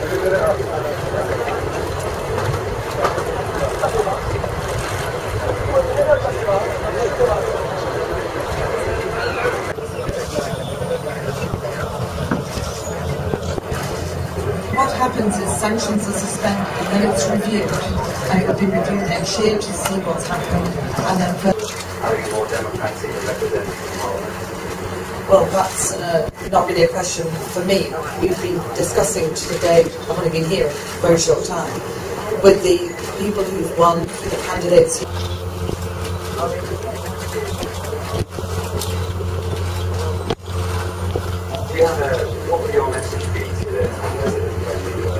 What happens is sanctions are suspended and then it's reviewed, and it will be reviewed next year to see what's happened, and then having more democratic and representative parliament. well, that's not really a question for me. We've been discussing today, I've only been here a very short time, with the people who've won, the candidates. What would your message be to the president when you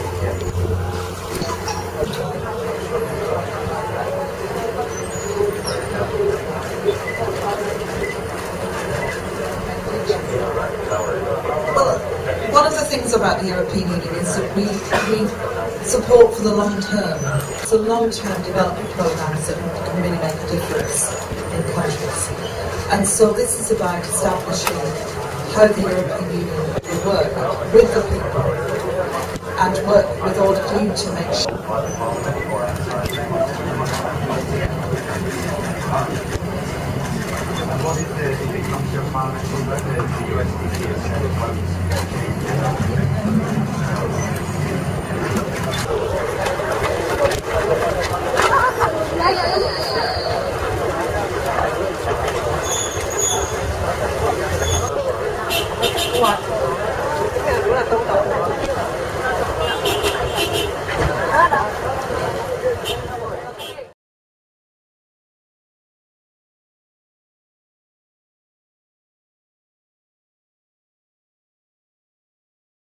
Well, one of the things about the European Union is that we support for the long term. So long-term development programs that can really make a difference in countries. And so this is about establishing how the European Union will work with the people and work with all of you to make sure. What if it comes to a parliament the USDP is